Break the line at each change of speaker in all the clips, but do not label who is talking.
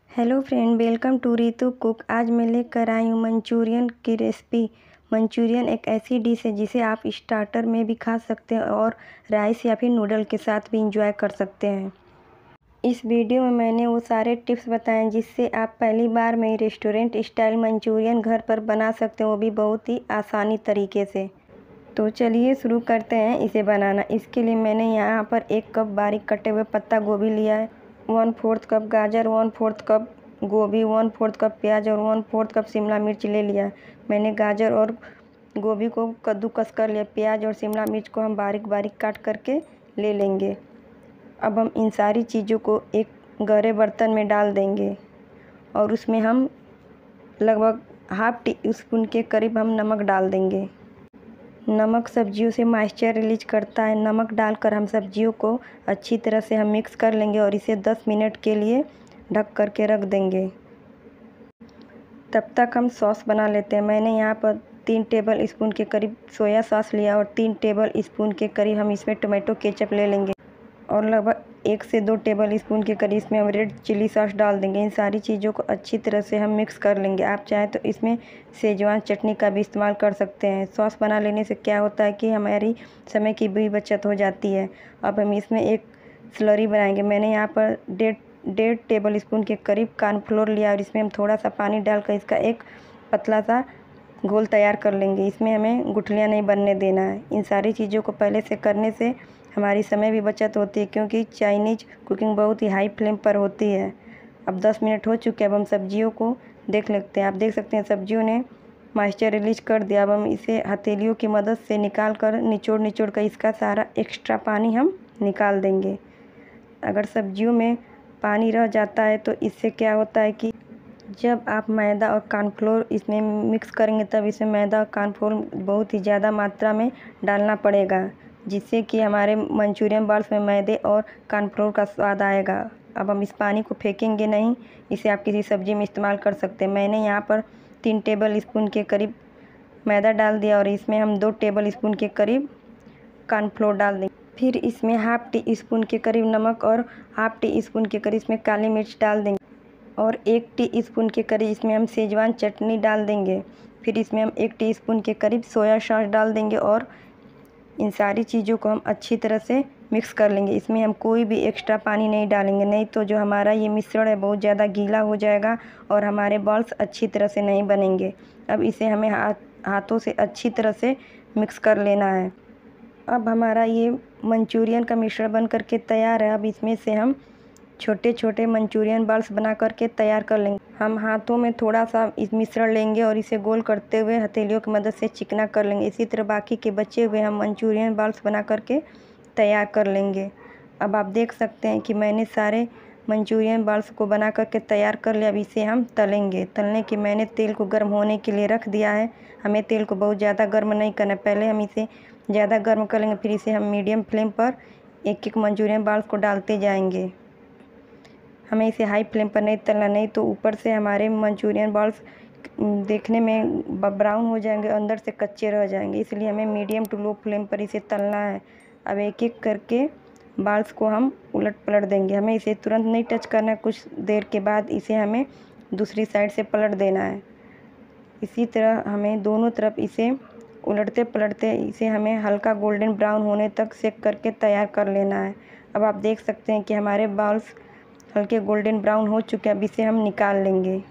Hello friend, welcome to Ritu cook. आज मैं लेकर आई हूँ मंचूरियन की रेसिपी। मंचूरियन एक ऐसी डिश है जिसे आप स्टार्टर में भी खा सकते हैं और राइस या फिर नूडल के साथ भी इंजॉय कर सकते हैं। इस वीडियो में मैंने वो सारे टिप्स बताए हैं जिससे आप पहली बार में रेस्टोरेंट स्टाइल मंचूरियन घर पर बना सकते हैं, वो भी बहुत ही आसानी तरीके से। तो चलिए शुरू करते हैं इसे बनाना। इसके लिए मैंने यहाँ पर 1 कप बारीक कटे हुए पत्ता गोभी लिया है, 1/4 कप गाजर, 1/4 कप गोभी, 1/4 कप प्याज और 1/4 कप शिमला मिर्च ले लिया है। मैंने गाजर और गोभी को कद्दूकस कर लिया। प्याज और शिमला मिर्च को हम बारीक बारीक काट करके ले लेंगे। अब हम इन सारी चीज़ों को एक गहरे बर्तन में डाल देंगे और उसमें हम लगभग हाफ टी स्पून के करीब हम नमक डाल देंगे। नमक सब्जियों से मॉइस्चर रिलीज करता है। नमक डालकर हम सब्जियों को अच्छी तरह से हम मिक्स कर लेंगे और इसे 10 मिनट के लिए ढक कर के रख देंगे। तब तक हम सॉस बना लेते हैं। मैंने यहाँ पर 3 टेबल स्पून के करीब सोया सॉस लिया और 3 टेबल स्पून के करीब हम इसमें टोमेटो केचप ले लेंगे और लगभग 1 से 2 टेबल स्पून के करीब इसमें हम रेड चिली सॉस डाल देंगे। इन सारी चीज़ों को अच्छी तरह से हम मिक्स कर लेंगे। आप चाहें तो इसमें सेजवान चटनी का भी इस्तेमाल कर सकते हैं। सॉस बना लेने से क्या होता है कि हमारी समय की भी बचत हो जाती है। अब हम इसमें एक स्लरी बनाएंगे। मैंने यहाँ पर 1.5 टेबल स्पून के करीब कॉर्नफ्लोर लिया और इसमें हम थोड़ा सा पानी डालकर इसका एक पतला सा घोल तैयार कर लेंगे। इसमें हमें गुठलियाँ नहीं बनने देना है। इन सारी चीज़ों को पहले से करने से हमारी समय भी बचत होती है, क्योंकि चाइनीज़ कुकिंग बहुत ही हाई फ्लेम पर होती है। अब 10 मिनट हो चुके हैं। अब हम सब्जियों को देख लेते हैं। आप देख सकते हैं सब्जियों ने मॉइस्चर रिलीज कर दिया। अब हम इसे हथेलियों की मदद से निकाल कर निचोड़ कर इसका सारा एक्स्ट्रा पानी हम निकाल देंगे। अगर सब्जियों में पानी रह जाता है तो इससे क्या होता है कि जब आप मैदा और कॉर्नफ्लोर इसमें मिक्स करेंगे तब इसमें मैदा और कॉर्नफ्लोर बहुत ही ज़्यादा मात्रा में डालना पड़ेगा, जिससे कि हमारे मंचूरियन बॉल्स में मैदे और कॉर्नफ्लोर का स्वाद आएगा। अब हम इस पानी को फेंकेंगे नहीं, इसे आप किसी सब्ज़ी में इस्तेमाल कर सकते हैं। मैंने यहाँ पर 3 टेबल स्पून के करीब मैदा डाल दिया और इसमें हम 2 टेबल स्पून के करीब कॉर्नफ्लोर डाल देंगे। फिर इसमें हाफ टी स्पून के करीब नमक और हाफ टी स्पून के करीब इसमें काली मिर्च डाल देंगे और 1 टीस्पून के करीब इसमें हम सेजवान चटनी डाल देंगे। फिर इसमें हम 1 टीस्पून के करीब सोया सॉस डाल देंगे और इन सारी चीज़ों को हम अच्छी तरह से मिक्स कर लेंगे। इसमें हम कोई भी एक्स्ट्रा पानी नहीं डालेंगे, नहीं तो जो हमारा ये मिश्रण है बहुत ज़्यादा गीला हो जाएगा और हमारे बॉल्स अच्छी तरह से नहीं बनेंगे। अब इसे हमें हाथों से अच्छी तरह से मिक्स कर लेना है। अब हमारा ये मंचूरियन का मिश्रण बन करके तैयार है। अब इसमें से हम छोटे छोटे मंचूरियन बॉल्स बना करके तैयार कर लेंगे। हम हाथों में थोड़ा सा इस मिश्रण लेंगे और इसे गोल करते हुए हथेलियों की मदद से चिकना कर लेंगे। इसी तरह बाकी के बचे हुए हम मंचूरियन बॉल्स बना करके तैयार कर लेंगे। अब आप देख सकते हैं कि मैंने सारे मंचूरियन बॉल्स को बना करके तैयार कर लिया। अब इसे हम तलेंगे। तलने के मैंने तेल को गर्म होने के लिए रख दिया है। हमें तेल को बहुत ज़्यादा गर्म नहीं करना, पहले हम इसे ज़्यादा गर्म कर लेंगे, फिर इसे हम मीडियम फ्लेम पर एक एक मंचूरियन बॉल्स को डालते जाएंगे। हमें इसे हाई फ्लेम पर नहीं तलना, नहीं तो ऊपर से हमारे मंचूरियन बॉल्स देखने में ब्राउन हो जाएंगे, अंदर से कच्चे रह जाएंगे। इसलिए हमें मीडियम टू लो फ्लेम पर इसे तलना है। अब एक एक करके बॉल्स को हम उलट पलट देंगे। हमें इसे तुरंत नहीं टच करना है, कुछ देर के बाद इसे हमें दूसरी साइड से पलट देना है। इसी तरह हमें दोनों तरफ इसे उलटते पलटते इसे हमें हल्का गोल्डन ब्राउन होने तक सेक करके तैयार कर लेना है। अब आप देख सकते हैं कि हमारे बॉल्स हल्के गोल्डन ब्राउन हो चुके हैं। अब इसे हम निकाल लेंगे।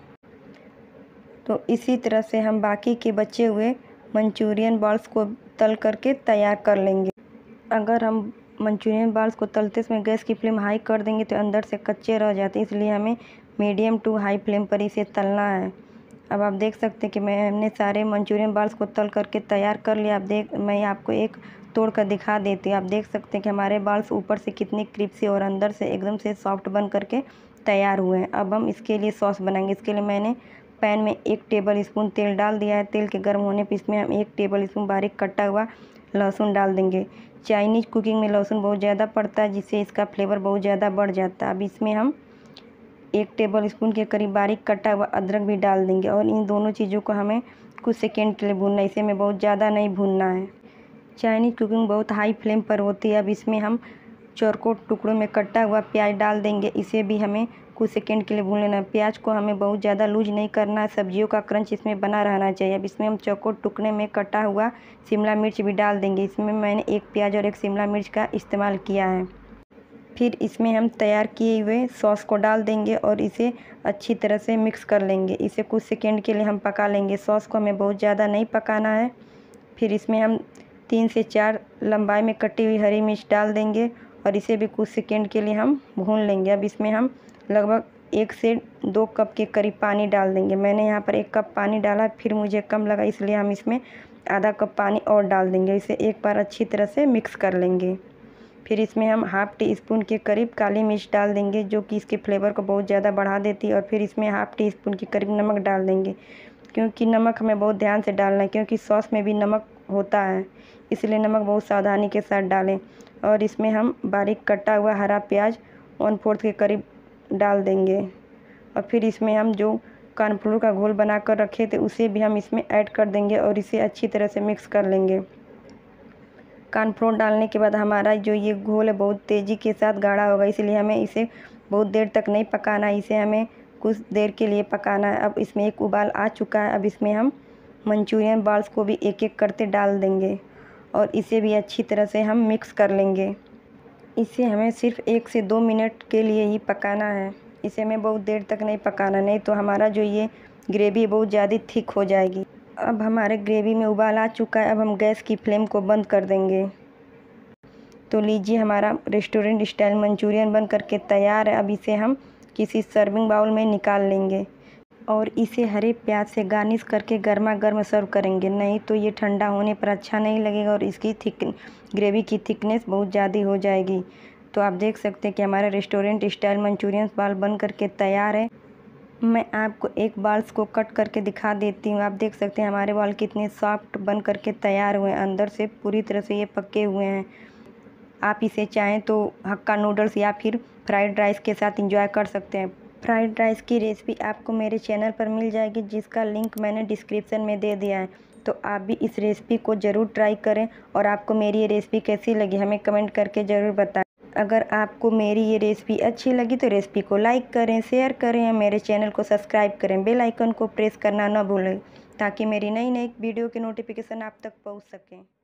तो इसी तरह से हम बाकी के बचे हुए मंचूरियन बॉल्स को तल करके तैयार कर लेंगे। अगर हम मंचूरियन बॉल्स को तलते समय गैस की फ्लेम हाई कर देंगे तो अंदर से कच्चे रह जाते हैं, इसलिए हमें मीडियम टू हाई फ्लेम पर इसे तलना है। अब आप देख सकते हैं कि हमने सारे मंचूरियन बॉल्स को तल करके तैयार कर लिया। मैं आपको एक तोड़ कर दिखा देती हूँ। आप देख सकते हैं कि हमारे बॉल्स ऊपर से कितनी क्रिस्पी और अंदर से एकदम से सॉफ्ट बन करके तैयार हुए हैं। अब हम इसके लिए सॉस बनाएंगे। इसके लिए मैंने पैन में 1 टेबल स्पून तेल डाल दिया है। तेल के गर्म होने पर इसमें हम 1 टेबल स्पून बारीक कटा हुआ लहसुन डाल देंगे। चाइनीज़ कुकिंग में लहसुन बहुत ज़्यादा पड़ता है, जिससे इसका फ्लेवर बहुत ज़्यादा बढ़ जाता है। अब इसमें हम 1 टेबल स्पून के करीब बारीक कटा हुआ अदरक भी डाल देंगे और इन दोनों चीज़ों को हमें कुछ सेकेंड के लिए भूनना है। इसे हमें बहुत ज़्यादा नहीं भूनना है। चाइनीज़ कुकिंग बहुत हाई फ्लेम पर होती है। अब इसमें हम चौकोर टुकड़ों में कटा हुआ प्याज डाल देंगे। इसे भी हमें कुछ सेकंड के लिए भून लेना है। प्याज को हमें बहुत ज़्यादा लूज नहीं करना है, सब्जियों का क्रंच इसमें बना रहना चाहिए। अब इसमें हम चौकोर टुकड़े में कटा हुआ शिमला मिर्च भी डाल देंगे। इसमें मैंने एक प्याज और एक शिमला मिर्च का इस्तेमाल किया है। फिर इसमें हम तैयार किए हुए सॉस को डाल देंगे और इसे अच्छी तरह से मिक्स कर लेंगे। इसे कुछ सेकंड के लिए हम पका लेंगे। सॉस को हमें बहुत ज़्यादा नहीं पकाना है। फिर इसमें हम 3 से 4 लंबाई में कटी हुई हरी मिर्च डाल देंगे और इसे भी कुछ सेकंड के लिए हम भून लेंगे। अब इसमें हम लगभग 1 से 2 कप के करीब पानी डाल देंगे। मैंने यहाँ पर 1 कप पानी डाला, फिर मुझे कम लगा इसलिए हम इसमें आधा कप पानी और डाल देंगे। इसे एक बार अच्छी तरह से मिक्स कर लेंगे। फिर इसमें हम हाफ़ टी स्पून के करीब काली मिर्च डाल देंगे, जो कि इसके फ्लेवर को बहुत ज़्यादा बढ़ा देती है। और फिर इसमें हाफ़ टी स्पून के करीब नमक डाल देंगे, क्योंकि नमक हमें बहुत ध्यान से डालना है, क्योंकि सॉस में भी नमक होता है, इसलिए नमक बहुत सावधानी के साथ डालें। और इसमें हम बारीक कटा हुआ हरा प्याज 1/4 के करीब डाल देंगे। और फिर इसमें हम जो कॉर्नफ्लोर का घोल बना कर रखे थे उसे भी हम इसमें ऐड कर देंगे और इसे अच्छी तरह से मिक्स कर लेंगे। कॉर्नफ्लोर डालने के बाद हमारा जो ये घोल है बहुत तेज़ी के साथ गाढ़ा होगा, इसलिए हमें इसे बहुत देर तक नहीं पकाना है, इसे हमें कुछ देर के लिए पकाना है। अब इसमें एक उबाल आ चुका है। अब इसमें हम मंचूरियन बॉल्स को भी एक एक करते डाल देंगे और इसे भी अच्छी तरह से हम मिक्स कर लेंगे। इसे हमें सिर्फ 1 से 2 मिनट के लिए ही पकाना है, इसे हमें बहुत देर तक नहीं पकाना, नहीं तो हमारा जो ये ग्रेवी बहुत ज़्यादा थिक हो जाएगी। अब हमारे ग्रेवी में उबाल आ चुका है। अब हम गैस की फ्लेम को बंद कर देंगे। तो लीजिए, हमारा रेस्टोरेंट स्टाइल मंचूरियन बन करके तैयार है। अब इसे हम किसी सर्विंग बाउल में निकाल लेंगे और इसे हरे प्याज से गार्निश करके गर्मा गर्म सर्व करेंगे, नहीं तो ये ठंडा होने पर अच्छा नहीं लगेगा और इसकी ग्रेवी की थिकनेस बहुत ज़्यादा हो जाएगी। तो आप देख सकते हैं कि हमारा रेस्टोरेंट स्टाइल मंचूरियन बाल बन करके तैयार है। मैं आपको एक बाल्स को कट करके दिखा देती हूँ। आप देख सकते हैं हमारे बाल कितने सॉफ्ट बन करके तैयार हुए हैं, अंदर से पूरी तरह से ये पके हुए हैं। आप इसे चाहें तो हक्का नूडल्स या फिर फ्राइड राइस के साथ एंजॉय कर सकते हैं। फ्राइड राइस की रेसिपी आपको मेरे चैनल पर मिल जाएगी, जिसका लिंक मैंने डिस्क्रिप्शन में दे दिया है। तो आप भी इस रेसिपी को ज़रूर ट्राई करें और आपको मेरी ये रेसिपी कैसी लगी हमें कमेंट करके ज़रूर बताएं। अगर आपको मेरी ये रेसिपी अच्छी लगी तो रेसिपी को लाइक करें, शेयर करें और मेरे चैनल को सब्सक्राइब करें। बेल आइकन को प्रेस करना न भूलें, ताकि मेरी नई नई वीडियो की नोटिफिकेशन आप तक पहुंच सकें।